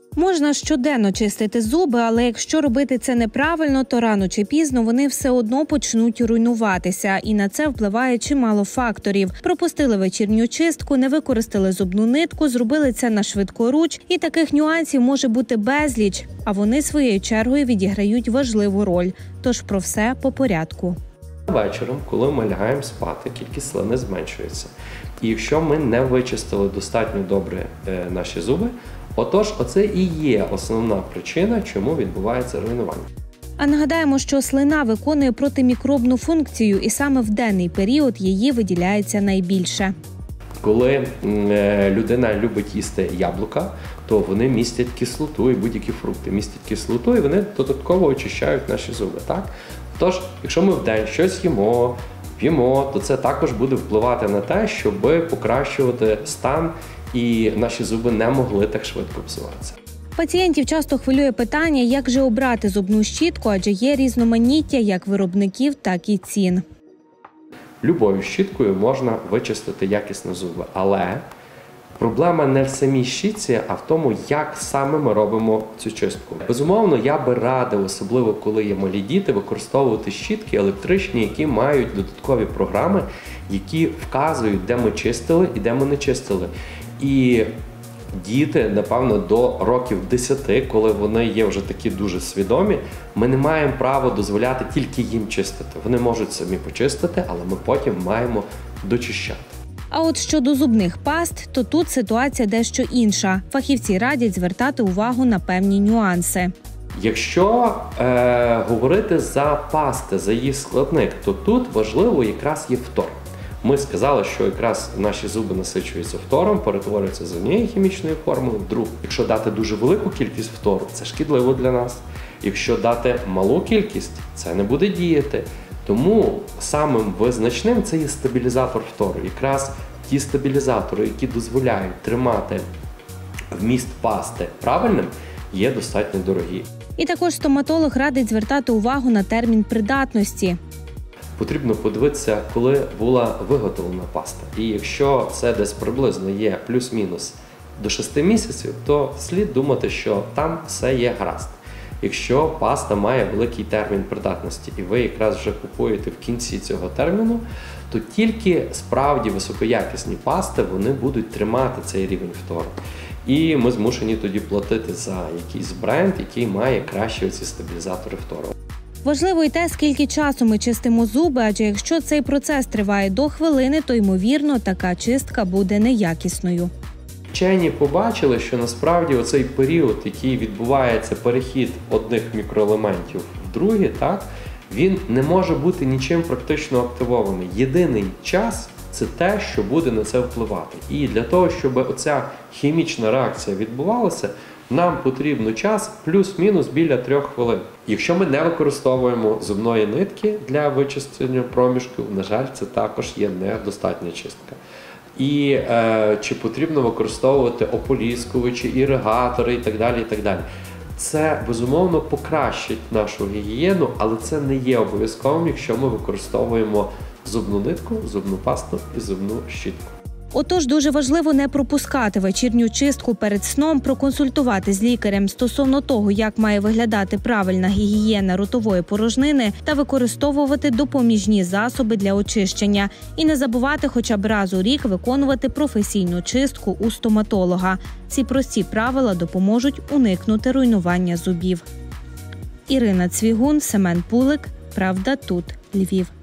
Можна щоденно чистити зуби, але якщо робити це неправильно, то рано чи пізно вони все одно почнуть руйнуватися. І на це впливає чимало факторів. Пропустили вечірню чистку, не використали зубну нитку, зробили це на швидкоруч. І таких нюансів може бути безліч, а вони своєю чергою відіграють важливу роль. Тож про все по порядку. Вечором, коли ми лягаємо спати, кількість слини зменшується. І якщо ми не вичистили достатньо добре наші зуби, отож, оце і є основна причина, чому відбувається руйнування. А нагадаємо, що слина виконує протимікробну функцію, і саме в денний період її виділяється найбільше. Коли людина любить їсти яблука, то вони містять кислоту, і будь-які фрукти містять кислоту, і вони додатково очищають наші зуби. Так? Тож, якщо ми вдень щось п'ємо, то це також буде впливати на те, щоб покращувати стан, і наші зуби не могли так швидко псуватися. Пацієнтів часто хвилює питання, як же обрати зубну щітку, адже є різноманіття як виробників, так і цін. Любою щіткою можна вичистити якісно зуби, але проблема не в самій щітці, а в тому, як саме ми робимо цю чистку. Безумовно, я би радив, особливо коли є малі діти, використовувати щітки електричні, які мають додаткові програми, які вказують, де ми чистили і де ми не чистили. І діти, напевно, до років 10, коли вони є вже такі дуже свідомі, ми не маємо права дозволяти тільки їм чистити. Вони можуть самі почистити, але ми потім маємо дочищати. А от щодо зубних паст, то тут ситуація дещо інша. Фахівці радять звертати увагу на певні нюанси. Якщо говорити за пасти, за їх складник, то тут важливо якраз є фтор. Ми сказали, що якраз наші зуби насичуються фтором, перетворюються з однієї хімічної формули в другу. Якщо дати дуже велику кількість фтору, це шкідливо для нас. Якщо дати малу кількість, це не буде діяти. Тому самим визначним це є стабілізатор фтору. Якраз ті стабілізатори, які дозволяють тримати вміст пасти правильним, є достатньо дорогі. І також стоматолог радить звертати увагу на термін придатності. Потрібно подивитися, коли була виготовлена паста. І якщо це десь приблизно є плюс-мінус до 6 місяців, то слід думати, що там все є гаразд. Якщо паста має великий термін придатності, і ви якраз вже купуєте в кінці цього терміну, то тільки справді високоякісні пасти, вони будуть тримати цей рівень фтору. І ми змушені тоді платити за якийсь бренд, який має кращі оці стабілізатори фтору. Важливо й те, скільки часу ми чистимо зуби, адже якщо цей процес триває до хвилини, то, ймовірно, така чистка буде неякісною. Вчені побачили, що насправді оцей період, який відбувається перехід одних мікроелементів в другі, він не може бути нічим практично активований. Єдиний час – це те, що буде на це впливати. І для того, щоб оця хімічна реакція відбувалася, нам потрібно час плюс-мінус біля 3 хвилин. Якщо ми не використовуємо зубної нитки для вичищення проміжків, на жаль, це також є недостатня чистка. І чи потрібно використовувати ополіскувачі, іригатори і так далі, і так далі. Це, безумовно, покращить нашу гігієну, але це не є обов'язковим, якщо ми використовуємо зубну нитку, зубну пасту і зубну щітку. Отож, дуже важливо не пропускати вечірню чистку перед сном, проконсультувати з лікарем стосовно того, як має виглядати правильна гігієна ротової порожнини та використовувати допоміжні засоби для очищення. І не забувати хоча б раз у рік виконувати професійну чистку у стоматолога. Ці прості правила допоможуть уникнути руйнування зубів. Ірина Цвігун, Семен Пулик. Правда тут, Львів.